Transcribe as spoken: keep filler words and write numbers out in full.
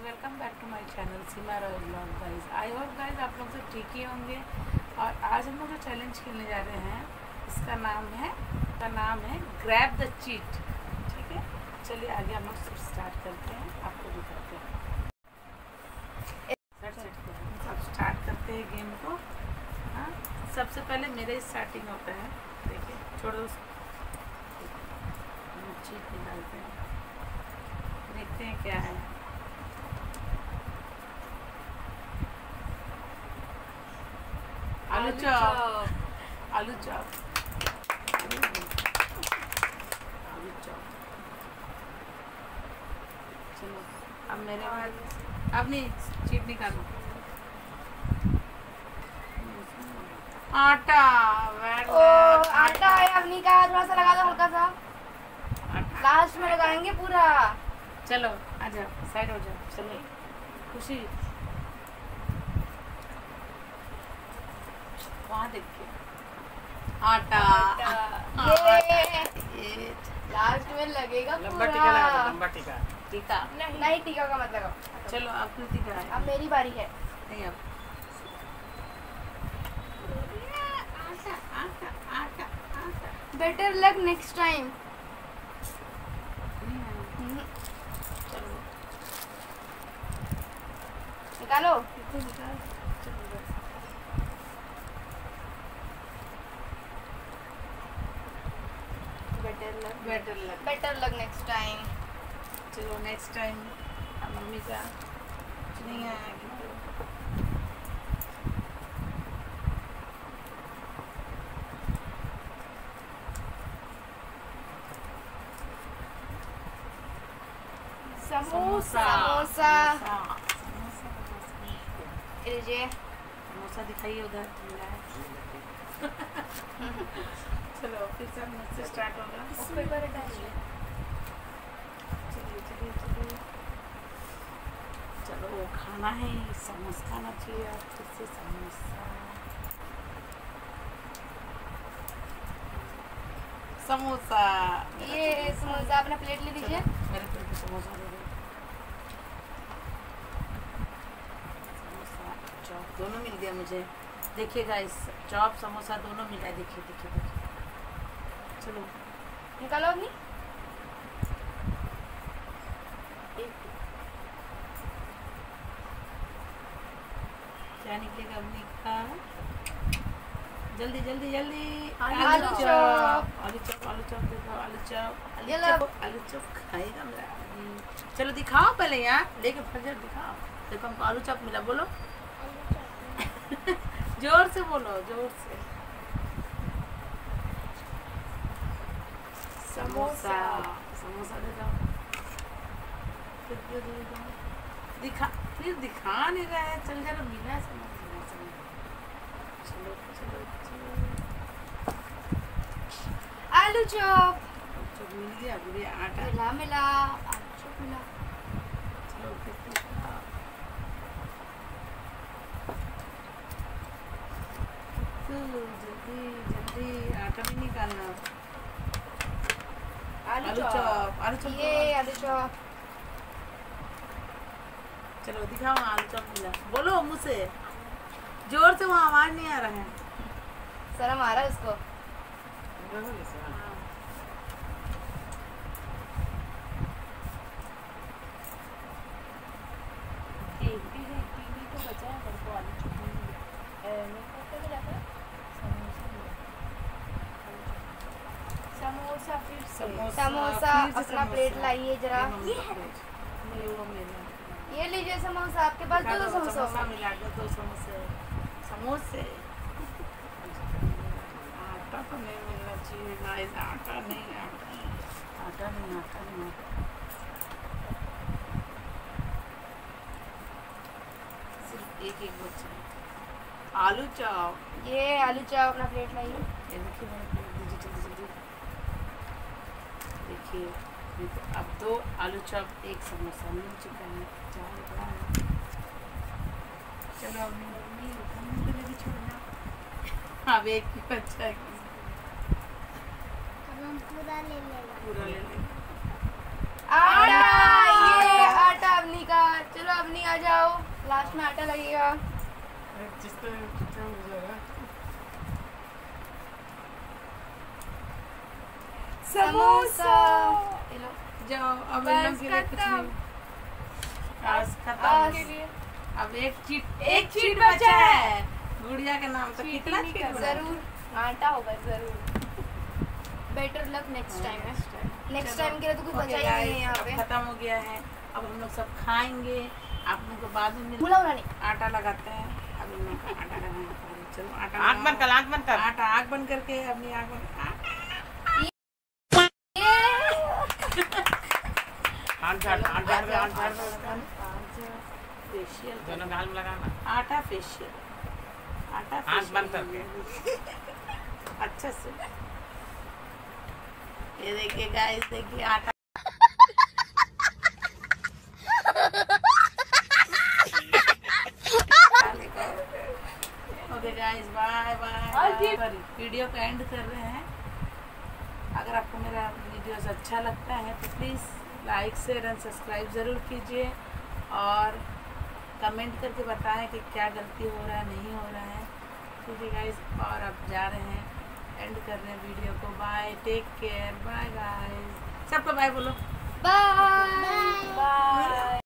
Welcome back to my channel Seema royal blog guys. I hope guys आप लोग सब ठीक ही होंगे। और आज हम लोग जो चैलेंज खेलने जा रहे हैं इसका नाम है इसका नाम है ग्रैब द चीट। ठीक है, चलिए आगे हम लोग स्टार्ट करते हैं, आपको दिखाते हैं। अब स्टार्ट करते हैं गेम को। हाँ, सबसे पहले मेरे स्टार्टिंग होता है। देखिए, छोड़ो चीट निकालते हैं, देखते हैं क्या है। आलू चॉप, आलू चॉप, आलू चॉप। चलो अब मेरे बाद, अब नहीं चीट निकालो। आटा, ओ आटा है अपनी का, थोड़ा सा लगा दो हल्का सा, लास्ट में लगाएंगे पूरा। चलो आ जाओ, साइड हो जाओ। चलो खुशी वहाँ देखिए, आटा, ये ये लास्ट में लगेगा लंबा पूरा। टीका लगा दो, लंबा टीका। टीका नहीं नहीं टीका का मत लगाओ। चलो आपने टीका है। अब मेरी बारी है। नहीं अब आटा, आटा, आटा, आटा। Better luck next time. चलो निकालो। कितने निकाल, चलो बस। Better luck better luck. Better luck next time. चलो नेक्स्ट टाइम मम्मी का कुछ नहीं आएगी तो समोसा समोसा समोसा लीजिए। समोसा दिखाइए उधर मिला है। चलो फिर से मुझसे स्टार्ट होगा। पेपर हटाइए। चलिए चलिए चलिए, चलो वो खाना है, समोसा खाना चाहिए। और फिर से समोसा, समोसा। ये समोसा अपना प्लेट ले लीजिए। मेरे प्लेट में समोसा दे दो। समोसा चॉप दोनों मिल गया मुझे। देखिए गाइस, चॉप समोसा दोनों मिला है। देखिए देखिए देखिए। चलो निकालो अपनी। क्या निकलेगा अपनी का? जल्दी जल्दी जल्दी। आलू चॉप। आलू चॉप, आलू चॉप देखो, आलू चॉप, आलू ये लो। चॉप, आलू चॉप खाएगा मेरा आदमी। चलो दिखाओ पहले, यार लेके फजर दिखाओ। देखो हमको आलू चॉप मिला, बोलो जोर से बोलो, जोर से। समोसा, समोसा दे दो। फिर दे दो, दे दो। दिखा, फिर दिखा नहीं रहा है। चल जरा मिला है समोसा। चलो चलो चलो, आलू चॉप चलो मिल गया। गुड़िया आटा, मिला मिला आलू चॉप मिला। चलो फिर से खाओ। तो जल्दी जल्दी आटा भी निकालना। आलू आलू चॉप चॉप, आलू चॉप। ये आलू चॉप। चलो दिखाओ, आलू चॉप मिला। बोलो मुँह से, जोर से, वहाँ आवाज नहीं आ रहा है। शर्म आ रहा है उसको। हाँ। समोसा फिर से समोसा, समोसा फिर से अपना समोसा। प्लेट लाइए जरा। ये मम्मी का प्लेट। ये वो मेरा। ये लीजिए समोसा, आपके पास दो दो समोसा समोसा। मिला दो, दो समोसे, समोसे। आटा तो नहीं मिलना चाहिए गाइस, आटा नहीं, आटा नहीं, आटा नहीं, आटा नहीं। सिर्फ एक एक बच्चा। आलू चॉप, ये आलू चॉप अपना प्लेट लाइए। ये देखिए मेरे प्लेट दीजिए जल्दी जल्दी। देखिए देखो, अब दो आलू चॉप, एक समोसा मिल चुका है। चावल बड़ा है। चलो अब मम्मी मम्मी को भी छोड़ना। अब एक ही बच्चा है, पूरा ले लेगा। पूरा ले लेंगे। आटा, ये आटा अपनी का। चलो आ जाओ, लास्ट में आटा लगेगा। समोसा जाओ अब इन लोग के लिए कुछ नहीं, बस खत्म के लिए। अब एक चीट एक चीट बचा है गुड़िया के नाम। तो कितना चीट बचा? जरूर आटा होगा जरूर। Better luck next time. Next time के लिए तो कुछ बचा ही नहीं है यहाँ पे। खत्म हो गया है। अब हम लोग सब खाएंगे। आप लोग को बाद में भूला नहीं आटा लगाते हैं। अब इन लोग का आटा लगाना। चलो आटा आँख बंद कर, आँख बंद कर। आटा आँख बंद करके अपनी आँख बंद फेशियल दोनों गाल में लगाना। आटा फेशियल आटा आँख बंद करके अच्छा से। ये देखिए गाइस, देखिए आटा okay guys, bye bye. Video को एंड कर रहे हैं। अगर आपको मेरा वीडियोस अच्छा लगता है तो please like share and subscribe ज़रूर कीजिए और कमेंट करके बताएं कि क्या गलती हो रहा है, नहीं हो रहा है। ठीक है गाइस, और अब जा रहे हैं, एंड कर रहे हैं वीडियो को। Bye, take care, bye guys. सबको बाय बोलो। Bye bye.